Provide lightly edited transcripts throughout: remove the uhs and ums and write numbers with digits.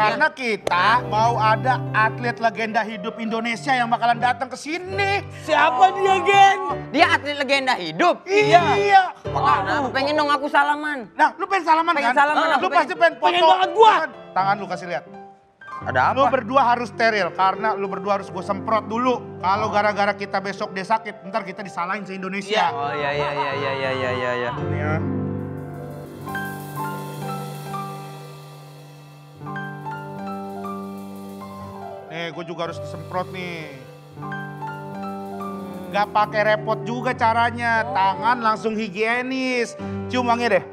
Karena kita mau ada atlet legenda hidup Indonesia yang bakalan datang ke sini. Siapa dia, Gen? Dia atlet legenda hidup? Iya. Makanya aku pengen dong aku salaman. Nah, lu pengen salaman Pengen kan? salaman, aku Lu pasti pengen foto. Pengen banget gua. Tangan lu kasih lihat. Ada Lu apa? berdua harus steril karena lu berdua harus gue semprot dulu. Kalau gara-gara kita besok dia sakit, ntar kita disalahin se-Indonesia. Oh iya. Ini ya. Nih, gue juga harus disemprot nih. Gak pakai repot juga caranya, tangan langsung higienis. Cium wangi deh.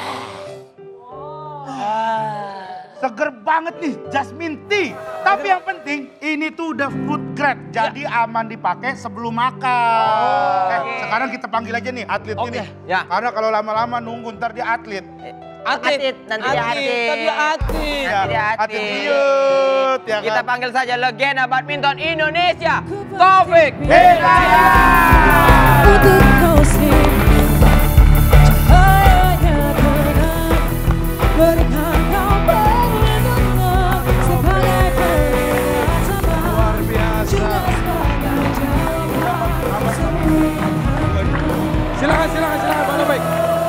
Seger banget nih, jasmine tea. Tapi yang penting, ini tuh udah food grade, jadi aman dipakai sebelum makan. Sekarang kita panggil aja nih atlet ini. Ya. Karena kalau lama-lama nunggu ntar dia atlet. Atlet, nanti dia atlet. Tadi atlet. Nanti dia Atlet atlet. diet, ya kan? Kita panggil saja legenda badminton Indonesia, Taufik Hidayat. Untuk kau sendiri, cahayanya terang, berikan kau perlindungan sebagai pertama. Luar biasa. Juga sebagai jalan Silakan Bang Taufik.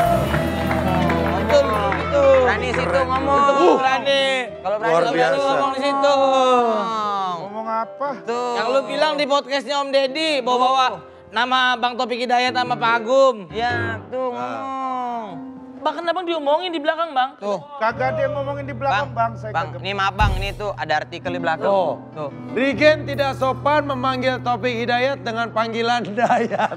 Berani situ ngomong. Berani. Kalau berani Luar lu biasa. Ngomong di situ. Ngomong apa? Tuh. Yang lu bilang di podcastnya Om Deddy, bawa-bawa nama Bang Taufik Hidayat sama Pak Agum. Ya, tuh ngomong. Bahkan abang diomongin di belakang, Bang. Tuh. Kagak dia ngomongin di belakang bang, saya Bang, kagak. ini maaf Bang, ini tuh ada artikel di belakang. Oh. Tuh. Regen tidak sopan memanggil Taufik Hidayat dengan panggilan Dayat.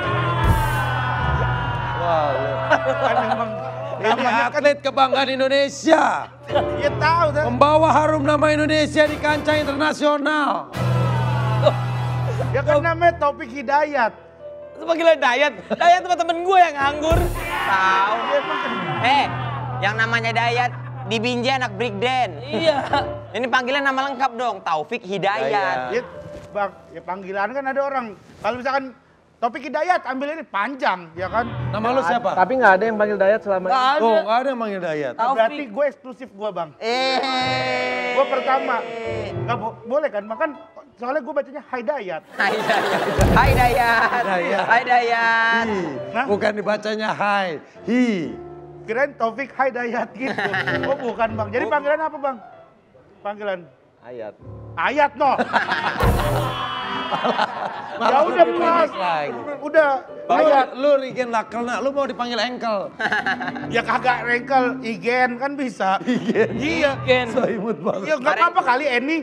Wow. Kan memang Ini namanya kan, atlet kebanggaan Indonesia. ya tahu dah. Membawa harum nama Indonesia di kancah internasional. Ya kan namanya Taufik Hidayat. Itu panggilan Dayat. Dayat teman-teman gue yang nganggur. Tahu. Yang namanya Dayat di Binjai anak breakdance. Iya. Ini panggilan nama lengkap dong, Taufik Hidayat. Ya, bang, ya panggilan kan ada orang. Kalau misalkan Taufik Hidayat ambil ini panjang, ya kan? Nama lu siapa? Tapi nggak ada yang panggil Dayat selama ini. Gak ada. Oh, nggak ada yang manggil Dayat. Berarti gue eksklusif gue bang. Gue pertama. Gak boleh kan? Makan soalnya gue bacanya Hidayat. Hai Dayat. Dayat. Hai Dayat. Hah? Bukan dibacanya hai, hi. Kirain Taufik Hidayat gitu. Oh bukan bang. Jadi panggilan apa bang? Panggilan Ayat. Ayat no. Ya udah mas. Udah. Ayat. Lu Regen lakelna, lu mau dipanggil engkel. Ya kagak rengkel. Igen kan bisa. Iya. Gen. So imut banget. Ya nggak apa-apa kali Eni.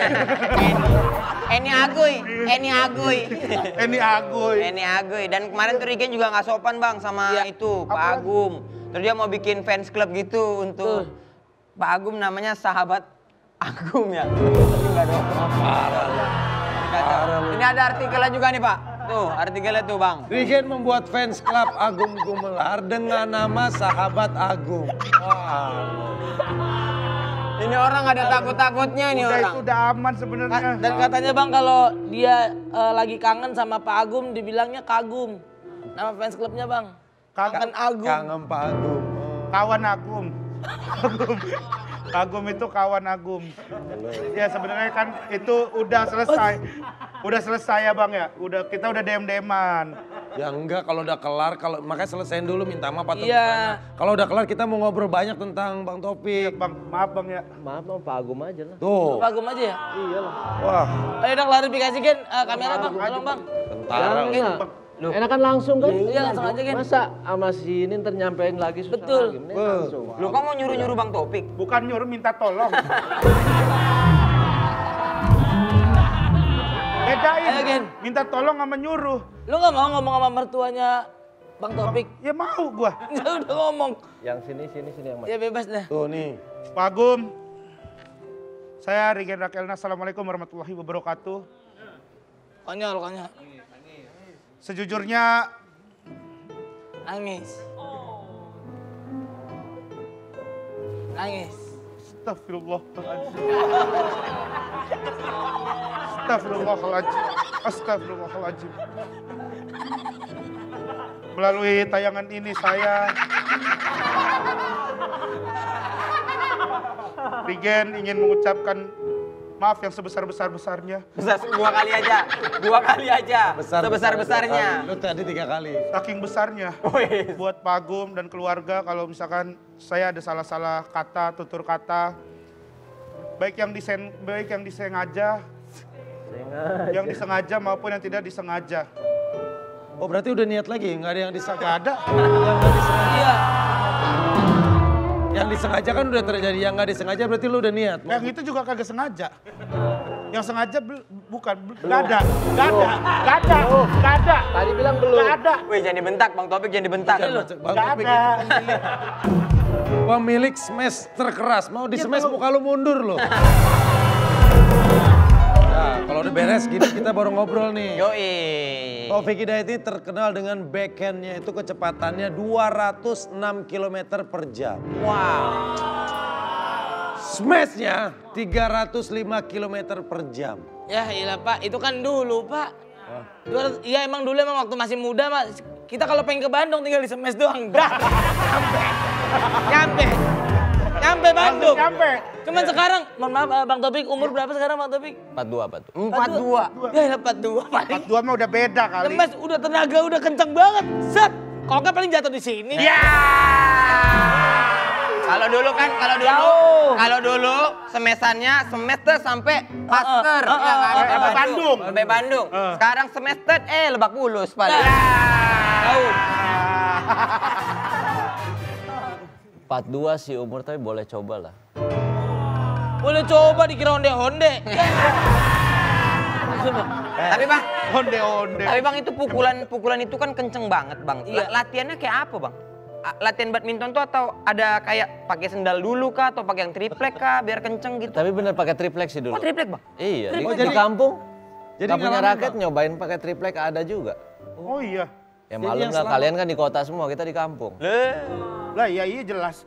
Eni Aguy. Eni Aguy. Eni Aguy. Dan kemarin tuh Rigen juga nggak sopan Bang sama itu Pak Apalagi? Agum. Terus dia mau bikin fans club gitu untuk Pak Agum, namanya Sahabat Agum ya. Tapi nggak dong. Ini ada artikelnya juga nih Pak. Tuh artikelnya tuh Bang. Regen membuat fans club Agung Gumelar dengan nama Sahabat Agung. Wow. Ini orang ada takut-takutnya ini Udah orang. itu udah aman sebenarnya. Dan katanya Bang kalau dia lagi kangen sama Pak Agum dibilangnya Kagum. Nama fans klubnya Bang. Kangen Agum. Kangen Pak Agung. Kawan Agum. Agum itu kawan Agum. Ya sebenarnya kan itu udah selesai. Udah selesai ya bang ya. Kita udah DM-DM-an. Ya enggak, kalau udah kelar, makanya selesaiin dulu minta maaf atau Iya. gimana. Kalau udah kelar kita mau ngobrol banyak tentang Bang Taufik. Bang, maaf bang ya. Maaf sama Pak Agum aja lah. Tuh. Pak Agum aja ya? Iyalah. Wah, Ayo dong klarifikasi Gen, kamera Bang, tolong Bang. tentara. Jangan lah. Enakan langsung kan? Iya langsung aja Gen. Masa sama si ini ntar nyampein lagi susah Betul. lagi. Mending langsung. Lu kok mau nyuruh-nyuruh Bang Taufik? Bukan nyuruh minta tolong. Bedain. Ayo, Gen. Minta tolong sama nyuruh. Lu gak mau ngomong sama mertuanya Bang Taufik? Ya mau gua. Ya udah ngomong. Yang sini yang Ya bebas dah. Tuh nih. Pak Agum. Saya Rigen Rakelna. Assalamualaikum warahmatullahi wabarakatuh. Konyol, konyol. Sejujurnya Nangis. Nangis. Astagfirullahaladzim. Astagfirullahaladzim. Melalui tayangan ini saya Regen ingin mengucapkan maaf yang sebesar-besarnya. Besar 2 kali aja. 2 kali aja. Sebesar-besarnya. Lu tadi 3 kali. Saking besarnya. Buat Pak Agum dan keluarga kalau misalkan saya ada salah-salah kata, tutur kata. Baik yang disengaja, yang disengaja maupun yang tidak disengaja. Oh berarti udah niat lagi, nggak ada yang disengaja. Gak ada. Iya. Yang disengaja kan udah terjadi, yang nggak disengaja berarti lu udah niat. Yang itu juga kagak sengaja. Yang sengaja bukan, gak ada. Gak ada, gak ada, gak ada. Tadi bilang belum. Gak ada. Wih jangan dibentak, Bang Topik jangan dibentak. Bang Gak Topik, ada. pemilik smash terkeras, mau di smash muka lu mundur loh. Nah, kalau udah beres gini kita baru ngobrol nih. Yoi. Taufik Hidayat ini terkenal dengan backhandnya itu kecepatannya 206 km per jam. Wow. Smashnya 305 km per jam. Ya iyalah Pak, itu kan dulu Pak. Iya emang dulu emang waktu masih muda Mas. Kita kalau pengen ke Bandung tinggal di Smash doang. Dah. Nyampe Bandung. Nyampe. Cuman sekarang, mohon maaf Bang Topik, umur berapa sekarang Bang Topik? 42. Ya iyalah 42 paling. 42 mah udah beda kali. Smash udah tenaga udah kenceng banget. Set. Kalau nggak paling jatuh di sini. Ya. Kalau dulu semesannya semester sampai master, ya kan? Sampai Bandung. Sampai Bandung. Sekarang semester Lebak Bulus paling. Tahu. 42 sih umur tapi boleh coba lah. Boleh coba dikira onde-onde. Tapi Bang, Onde-onde. tapi Bang itu pukulan itu kan kenceng banget Bang. Iya. Latihannya kayak apa Bang? Latihan badminton tuh atau ada kayak pakai sendal dulu kah atau pakai yang triplek kah biar kenceng gitu? Tapi bener pakai triplek sih dulu. Oh triplek Bang? Iya, di, Oh, di jadi- kampung. jadi Gak punya ngalamin, raket Bang? nyobain pakai triplek ada juga. Oh iya. Ya Jadi malum yang lah, selama- kalian kan di kota semua, kita di kampung. Lah iya jelas.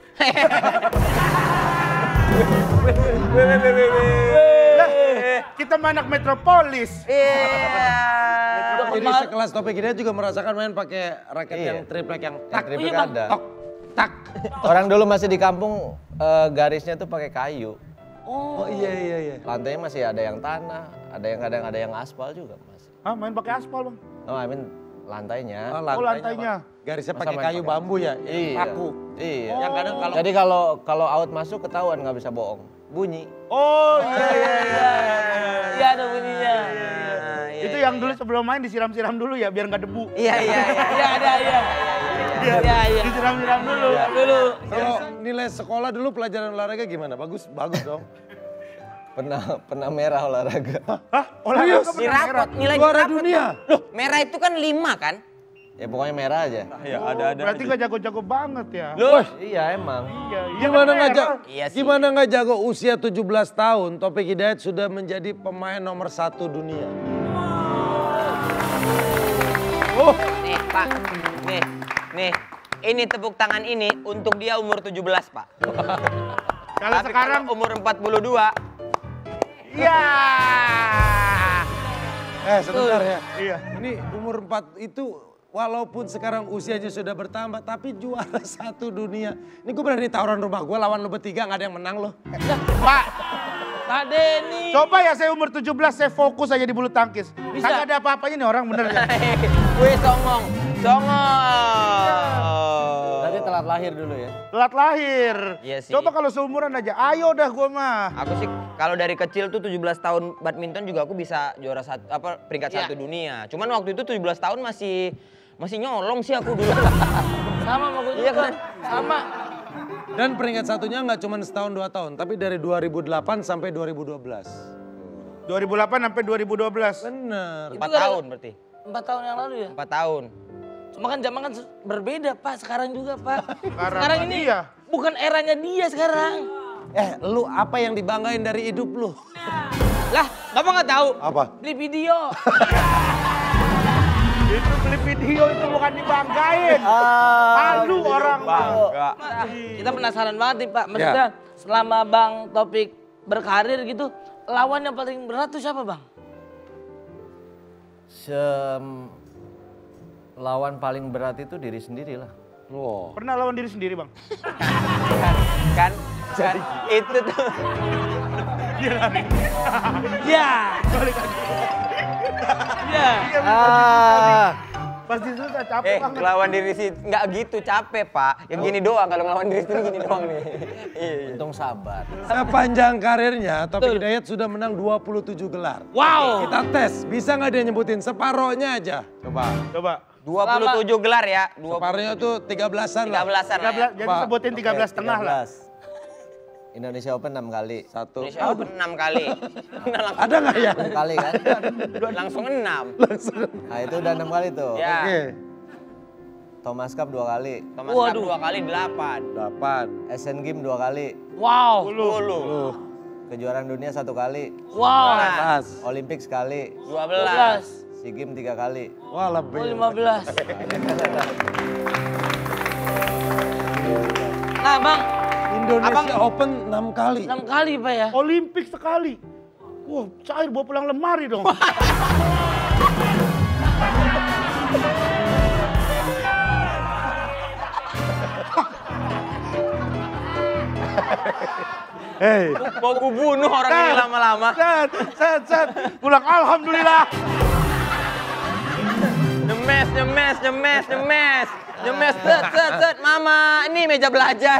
Lah, kita mah anak metropolis. Iya. Jadi sekelas Taufik Hidayat juga merasakan main pakai raket Iya. yang triplek yang Yang tak. triplek Bang. ada. Tok, tak. Orang dulu masih di kampung garisnya tuh pakai kayu. Oh iya. Lantainya masih ada yang tanah, ada yang aspal juga masih. Hah, main pakai aspal, Bang? Oh, I mean lantainya. Oh, lantainya. Bang. Garisnya Masa pakai main kayu pakai- bambu ya, Iya. paku. Iya. Yang kadang kalau Jadi kalau out masuk ketahuan nggak bisa bohong. Bunyi. Oh iya. Iya ada bunyinya. Itu yang dulu sebelum main disiram-siram dulu ya biar nggak debu. Iya. Iya ada iya. Iya. Disiram-siram dulu. Dulu. kalau nilai sekolah dulu pelajaran olahraga gimana? Bagus dong. Pernah merah olahraga. Hah? Olahraga Di rapot, nilai di Juara rapot. dunia. Loh, merah itu kan 5 kan? Ya pokoknya merah aja. Berarti nggak jago-jago banget ya? Loh, iya emang. Iya, Gimana kan, nggak merah. jago? Iya sih. Gimana nggak jago usia 17 tahun Taufik Hidayat sudah menjadi pemain nomor 1 dunia. Nih Pak, nih. Ini tepuk tangan ini untuk dia umur 17 Pak. Kalau Tapi sekarang kalau umur 42, iya. Sebentar ya. Iya. Ini umur 4 itu walaupun sekarang usianya sudah bertambah tapi juara 1 dunia. Ini gue berani tawaran rumah gue lawan lo bertiga nggak ada yang menang lo. Pak, Pak Denny. coba ya saya umur 17 saya fokus aja di bulu tangkis. Bisa. Kagak ada apa-apanya nih orang bener ya. wih songong. Berarti telat lahir dulu ya. Telat lahir. Iya sih. Coba kalau seumuran aja, ayo dah gua mah. Aku sih kalau dari kecil tuh 17 tahun badminton juga aku bisa juara peringkat 1 dunia. Cuman waktu itu 17 tahun masih nyolong sih aku dulu. Sama sama gue juga. Iya kan? Sama. Dan peringkat satunya nggak cuma setahun 2 tahun tapi dari 2008 sampai 2012. 2008 sampai 2012. Bener. 4 tahun berarti. 4 tahun yang lalu ya. 4 tahun. Cuma kan zaman kan berbeda Pak, sekarang juga Pak. Sekarang Sekarang ini iya. bukan eranya dia sekarang. Lu apa yang dibanggain dari hidup lu? Lah, Bapak nggak tahu? Apa? Beli video. Itu beli video itu bukan dibanggain. Malu orang mah. Kita penasaran banget nih Pak. Maksudnya selama Bang Topik berkarir gitu, lawan yang paling berat tuh siapa Bang? Lawan paling berat itu diri sendiri lah. Wow. Pernah lawan diri sendiri, Bang? Kan Itu tuh. Ya. Ya. Pasti susah, capek banget. Ngelawan diri sih nggak gitu capek Pak. Yang gini doang kalau ngelawan diri sendiri gini doang nih. Iya. Untung sabar. Sepanjang karirnya, Taufik Hidayat sudah menang 27 gelar. Wow. Kita tes, bisa nggak dia nyebutin separohnya aja? Coba. 27 gelar ya. Separohnya tuh 13-an lah. 13-an lah ya. Jadi sebutin 13 setengah lah. Indonesia Open 6 kali. Indonesia Open 6 kali. Ada nggak ya? 6 kali kan? Langsung 6. Nah itu udah 6 kali tuh. Ya. Oke. Thomas Cup 2 kali. Thomas Cup 2 kali 8. 8. Asian Games 2 kali. Wow. 10. Kejuaraan dunia 1 kali. Wow. Pas. Olimpik sekali. 12. SEA Games 3 kali. Wah lebih. 15. Nah Bang, Indonesia Open 6 kali. 6 kali Pak ya. Olimpik sekali. Wah, cair bawa pulang lemari dong. Hei, Mau ku bunuh orang ini lama-lama. Set. Pulang alhamdulillah. Nyemes, set. Mama, ini meja belajar.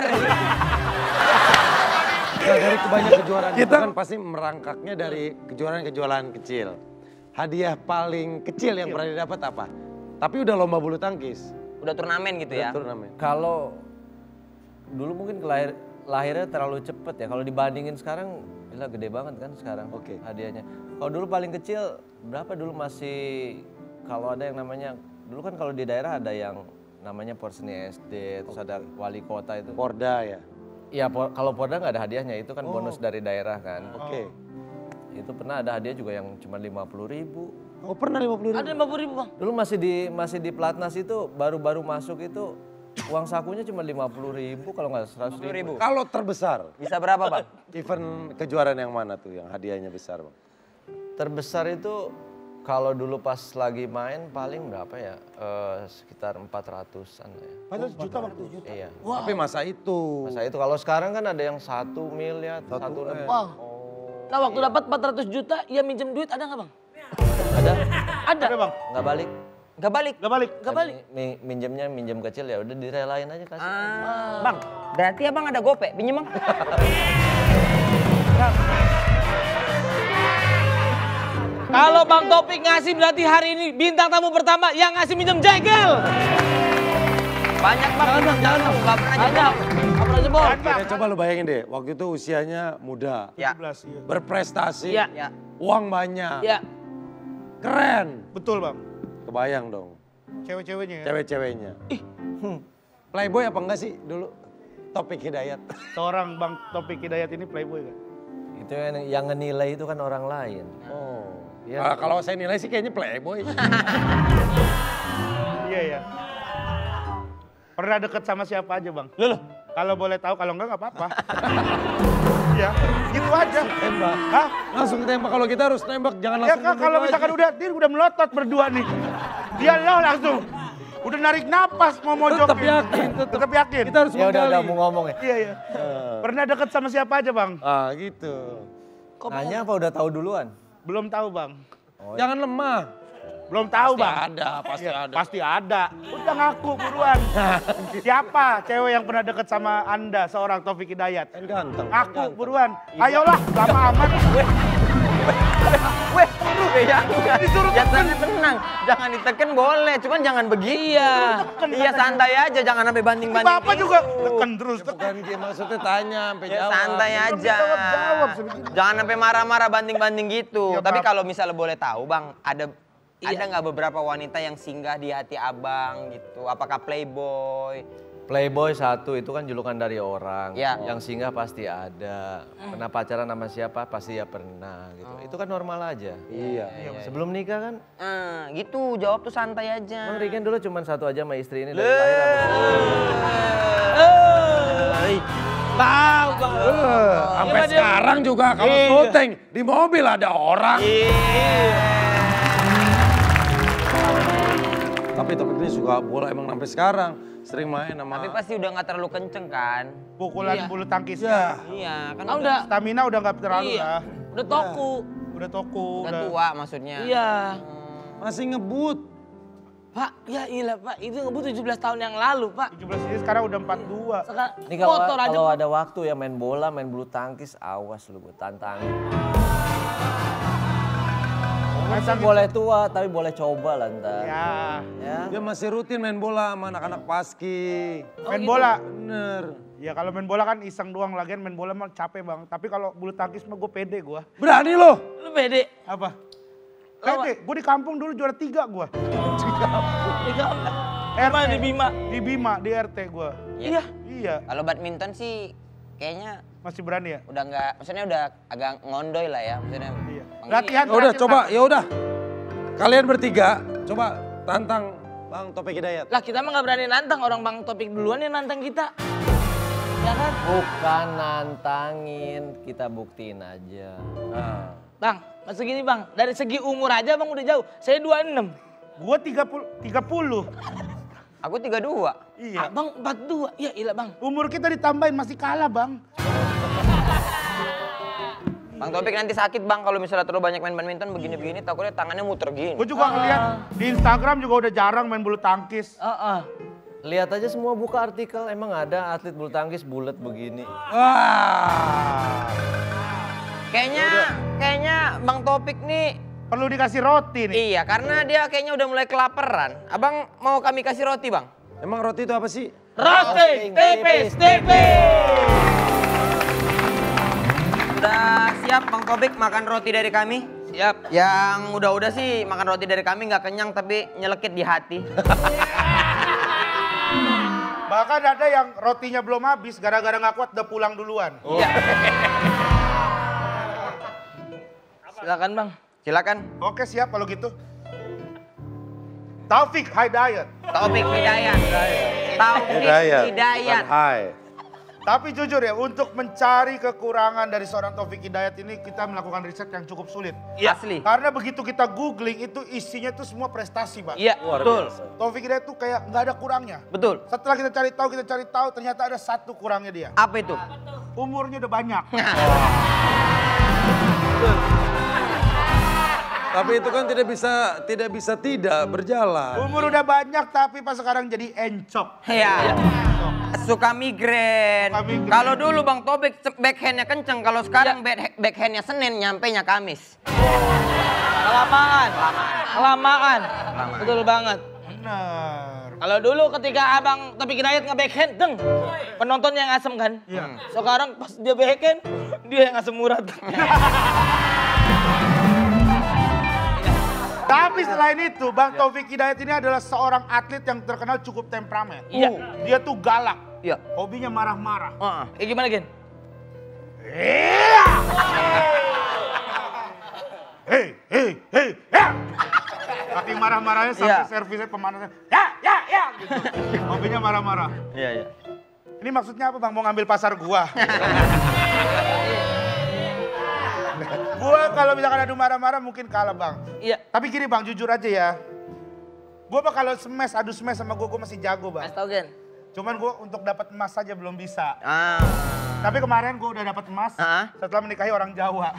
nah, dari kebanyak kejuaraan kita kan pasti merangkaknya dari kejuaraan-kejuaraan kecil. Hadiah paling kecil yang pernah didapat apa? Tapi udah lomba bulu tangkis. Udah turnamen gitu ya. Turnamen. Kalau dulu mungkin lahirnya terlalu cepet ya. Kalau dibandingin sekarang, gila gede banget kan sekarang hadiahnya. Kalau dulu paling kecil berapa dulu masih kalau ada yang namanya dulu kan kalau di daerah ada yang namanya Porseni SD, terus ada wali kota itu. Porda ya. Iya, kalau Porda nggak ada hadiahnya, itu kan bonus dari daerah kan. Oke. Itu pernah ada hadiah juga yang cuma 50.000. Oh pernah 50.000? Ada 50.000 Bang. Dulu masih di Platnas itu baru masuk itu uang sakunya cuma 50.000 kalau nggak 100.000. Kalau terbesar, Bisa berapa Bang? event kejuaraan yang mana tuh yang hadiahnya besar Bang? Terbesar itu kalau dulu pas lagi main paling berapa ya? Sekitar 400-an ya. 400 juta Bang. Iya. Tapi masa itu. Masa itu kalau sekarang kan ada yang 1 miliar, 1 lebih. Wow. Nah waktu dapat 400 juta, ya minjem duit ada nggak Bang? Ada? Ada. Bang. Nggak balik. Gak balik. Minjemnya minjem kecil ya udah direlain aja kasih. Bang, berarti abang ada gope, pinjem Bang. Kalau Bang Topik ngasih berarti hari ini bintang tamu pertama yang ngasih minjem jegel. Banyak Bang, jangan Bang, gak pernah jebol. Gak pernah jebol. Oke, coba lu bayangin deh, waktu itu usianya muda, Ya. 17, iya. berprestasi, Iya. Ya. uang banyak, Ya. keren. Betul Bang. Kebayang dong, Cewek-ceweknya ya. cewek-ceweknya. Playboy apa enggak sih dulu? Taufik Hidayat. Seorang Bang Taufik Hidayat ini playboy kan? Itu yang ngenilai itu kan orang lain. Oh. Iya. Nah, kalau saya nilai sih kayaknya playboy. Iya ya. Pernah deket sama siapa aja Bang? Loh. Kalau boleh tahu, kalau enggak apa-apa. Iya, gitu aja. Tembak. Hah? Langsung tembak, kalau kita harus nembak, jangan Ya langsung Kak, kalau nembak misalkan aja. dia udah melotot berdua nih. Dia lo langsung. Udah narik napas mau mojokin. Tetap yakin, Tetap yakin. Kita harus Ya udah menggali. mau ngomong ya. Iya, iya. Pernah deket sama siapa aja Bang? Ah gitu. Nanya apa udah tahu duluan? Belum tahu Bang. Jangan lemah. Belum tahu Pasti Bang. ada, pasti Iya, ada. Pasti ada. Udah ngaku buruan. Siapa cewek yang pernah deket sama Anda, seorang Taufik Hidayat? Kan ganteng. Ngaku buruan. Ayolah, lama amat. Weh, ya, Disuruh ya tekan. tenang. Jangan diteken boleh, cuman jangan begitu. Iya santai aja, jangan sampai banding-banding. Bapak juga tekan terus. Bukan gitu, maksudnya tanya sampai Ya jawab. santai aja. Jawab sebegitu. Jangan sampai marah-marah banding-banding gitu. Ya, Tapi Bang. kalau misalnya boleh tahu Bang, ada nggak beberapa wanita yang singgah di hati abang gitu? Apakah playboy? Playboy satu itu kan julukan dari orang. Ya. Yang singgah pasti ada. Pernah pacaran sama siapa pasti ya pernah gitu. Itu kan normal aja. Iya. Sebelum nikah kan, Gitu, jawab tuh santai aja. Bang Riken dulu cuma satu aja sama istri ini dari lahir. Bang, Bang. Sampai sekarang juga kalau syuting di mobil ada orang. Tapi Topik ini suka bola emang sampai sekarang. Sering main sama... Tapi pasti udah nggak terlalu kenceng kan? Pukulan bulu tangkisnya. Iya, kan udah. Stamina udah nggak terlalu Iya. lah. Udah toku. Udah toku. udah tua maksudnya. Iya. Masih ngebut. Pak, ya ilah Pak, itu ngebut 17 tahun yang lalu Pak. 17 ini sekarang udah 42. Sekarang Ini kalau motor aja. kalau ada waktu ya main bola, main bulu tangkis, awas lu gue tantangin. Masa boleh tua, tapi boleh coba lah ntar. Ya. Ya. Dia masih rutin main bola sama anak-anak paski. Main bola. Bener. Ya kalau main bola kan iseng doang, lagian main bola mah capek bang. Tapi kalau bulu tangkis mah gue pede gue. Berani lo? Lu pede. Apa? Pede, gue di kampung dulu juara 3 gue. Di kampung. Di Bima. Di Bima, di RT gue. Iya. Iya, Kalau badminton sih kayaknya masih berani ya? udah nggak, maksudnya udah agak ngondoy lah ya. Maksudnya. Iya. Bang, Latihan Ya udah terakhir coba, kapan? ya udah. Kalian bertiga coba tantang Bang Topik Hidayat. Lah kita mah nggak berani nantang, orang Bang Topik duluan yang nantang kita. Ya kan? Bukan nantangin, kita buktiin aja. Nah. Bang, maksud gini Bang, dari segi umur aja Bang udah jauh. Saya 26. Gue 30. Aku 32. Iya. Abang 42. Ya ilah Bang. Umur kita ditambahin masih kalah bang. Bang Topik nanti sakit bang kalau misalnya terlalu banyak main badminton begini-begini takutnya tangannya muter gini. Gue juga ngeliat di Instagram juga udah jarang main bulu tangkis. Lihat aja semua buka artikel, emang ada atlet bulu tangkis bulat begini. Wah. Kayaknya Bang Topik nih Perlu dikasih roti nih. iya karena dia kayaknya udah mulai kelaparan. Abang mau kami kasih roti bang? Emang roti itu apa sih? Roti tipis tipis. Udah siap Bang Topik makan roti dari kami? Siap. Yang udah sih makan roti dari kami nggak kenyang tapi nyelekit di hati. Bahkan ada yang rotinya belum habis gara-gara nggak kuat udah pulang duluan. Iya. Silakan Bang. Silakan. Oke siap kalau gitu. Taufik Hidayat. Taufik Hidayat. Taufik Hidayat. Hai. Tapi jujur ya, untuk mencari kekurangan dari seorang Taufik Hidayat ini kita melakukan riset yang cukup sulit. Asli. Karena begitu kita googling itu isinya tuh semua prestasi, Bang. Iya, Betul. Taufik Hidayat tuh kayak nggak ada kurangnya. Betul. Setelah kita cari tahu ternyata ada satu kurangnya dia. Apa itu? Umurnya udah banyak. Tapi itu kan tidak bisa berjalan. Umur udah banyak tapi pas sekarang jadi encok. Iya. Suka migrain. Suka migrain. Kalau dulu Bang Topik backhandnya kenceng, kalau sekarang backhandnya Senin nyampenya Kamis. Kelamaan. Betul banget. Benar. Kalau dulu ketika Abang Topik Hidayat nge-backhand, penonton yang asem kan? Iya. Sekarang pas dia backhand, dia yang asem urat. Tapi selain itu, Bang Taufik Hidayat ini adalah seorang atlet yang terkenal cukup temperamen. Iya. Dia tuh galak. Iya. Hobinya marah-marah. Gimana Gen? Hei. Tapi marah-marahnya sampai servisnya pemanasan. Ya, gitu. Hobinya marah-marah. Iya. Ini maksudnya apa Bang? Mau ngambil pasar gua? Gua kalau misalkan adu marah-marah mungkin kalah Bang. Iya. Tapi gini Bang, jujur aja ya. Gua kalau adu smash sama gua masih jago Bang. Mas tau Gen? Cuman gua untuk dapat emas saja belum bisa. Ah. Tapi kemarin gua udah dapat emas setelah menikahi orang Jawa.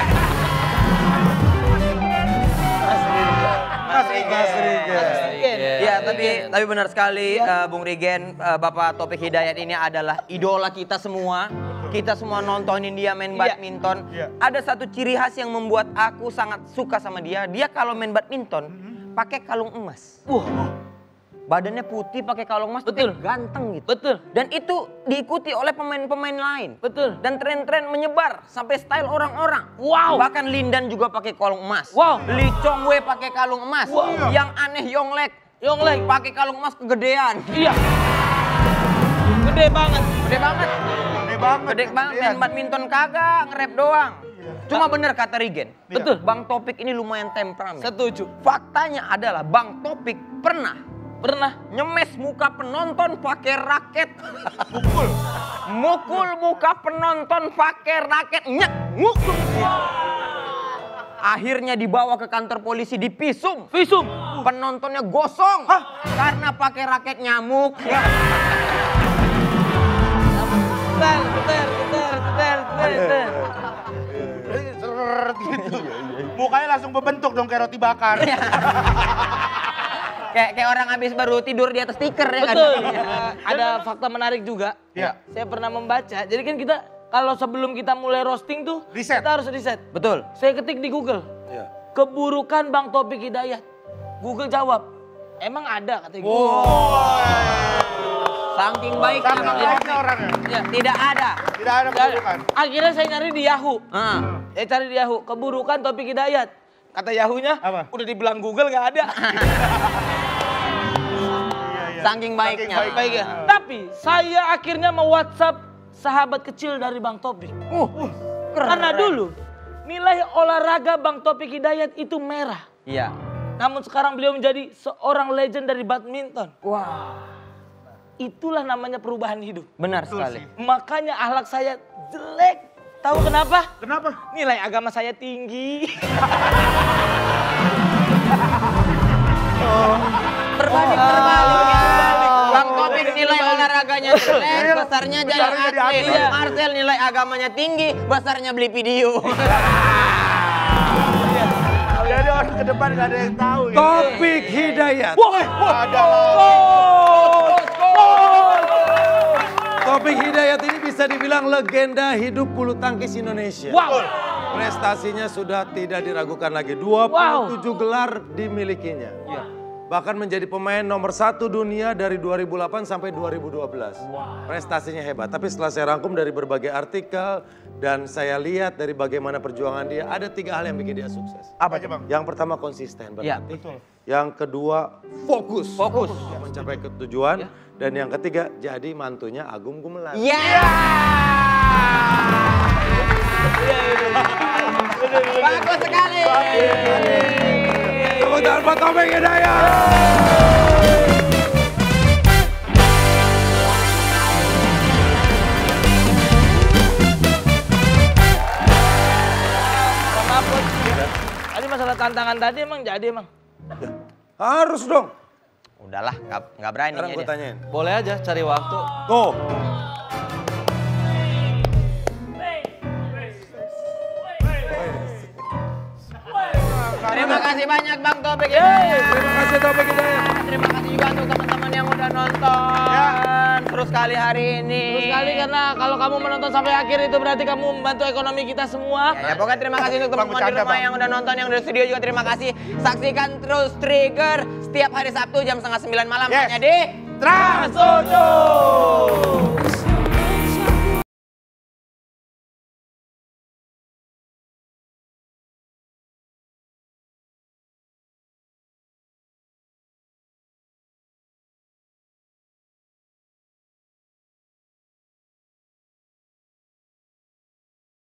Mas Rigen. Iya, tapi benar sekali Bung Rigen, Bapak Taufik Hidayat ini adalah idola kita semua. Kita semua nontonin dia main badminton. Iya. Ada satu ciri khas yang membuat aku sangat suka sama dia. Dia kalau main badminton pakai kalung emas. Badannya putih pakai kalung emas, Betul. ganteng gitu. Betul. Dan itu diikuti oleh pemain-pemain lain. Betul. Dan tren-tren menyebar sampai style orang-orang. Wow. Bahkan Lindan juga pakai kalung emas. Wow. Lee Chong Wei pakai kalung emas. Wow. Yang aneh Yonglek pakai kalung emas kegedean. Iya. Gede banget. Gede banget. Gede banget. Gedean. Main badminton kagak, nge-rap doang. Cuma bener kata Rigen. Betul. Bang Topik ini lumayan temperamen. Setuju. Faktanya adalah Bang Topik pernah nyemes muka penonton pakai raket. Mukul muka penonton pakai raket. Mukul. Akhirnya dibawa ke kantor polisi dipisum. Visum. Penontonnya gosong. Karena pakai raket nyamuk. Ter. Seret gitu. Mukanya langsung berbentuk dong kayak roti bakar. Kayak orang habis baru tidur di atas stiker ya kan. Betul. Ada fakta menarik juga. Iya. Saya pernah membaca. Jadi kan kita kalau sebelum kita mulai roasting tuh, Riset. kita harus riset. Betul. Saya ketik di Google. Keburukan Bang Taufik Hidayat. Google jawab, emang ada kata Google. Saking baiknya. Saking baiknya orangnya. Ya. Tidak ada. Tidak ada keburukan. Akhirnya saya nyari di Yahoo. Ah. Saya cari di Yahoo, keburukan Taufik Hidayat. Kata Yahoo-nya, Apa? udah dibilang Google nggak ada. Saking baiknya. Baik ya. Tapi saya akhirnya mau WhatsApp sahabat kecil dari Bang Taufik. Karena dulu nilai olahraga Bang Taufik Hidayat itu merah. Iya. Namun sekarang beliau menjadi seorang legend dari badminton. Wah. Itulah namanya perubahan hidup. Benar sekali. Makanya akhlak saya jelek. Tahu kenapa? Kenapa? Nilai agama saya tinggi. Terbalik. Bang Taufik nilai olahraganya jelek, besarnya jadi atlet. Iya. Marcel nilai agamanya tinggi, besarnya beli video. Jadi orang ke depan gak ada yang tahu. Ya. Taufik Hidayat. Ada. Taufik Hidayat ini bisa dibilang legenda hidup bulu tangkis Indonesia. Wow. Prestasinya sudah tidak diragukan lagi. 27 gelar dimilikinya. Bahkan menjadi pemain nomor 1 dunia dari 2008 sampai 2012. Prestasinya hebat. Tapi setelah saya rangkum dari berbagai artikel dan saya lihat dari bagaimana perjuangan dia, ada 3 hal yang bikin dia sukses. Apa aja Bang? Yang pertama konsisten Iya, berarti. betul. Yang kedua fokus. Fokus. Mencapai ketujuan. Dan yang ketiga jadi mantunya Agung Gumelar. Ya. Bagus sekali. Tepuk tangan buat Taufik Hidayat. Maaf, Bos. Tadi masalah tantangan tadi emang jadi emang. Harus dong. Udahlah, nggak berani Sekarang ya gue dia. tanyain. Boleh aja cari waktu. Tuh. Terima kasih banyak Bang Taufik Hidayat. Terima kasih Taufik Hidayat. Terima kasih juga untuk teman-teman yang udah nonton. Terus kali hari ini. Terus sekali karena kalau kamu menonton sampai akhir itu berarti kamu membantu ekonomi kita semua. Ya, pokoknya terima kasih untuk Bang, teman-teman di bercanda, rumah Bang. yang udah nonton, yang dari studio juga terima kasih. Saksikan terus Trigger setiap hari Sabtu jam 8:30 malam Yes. hanya di Trans Studio.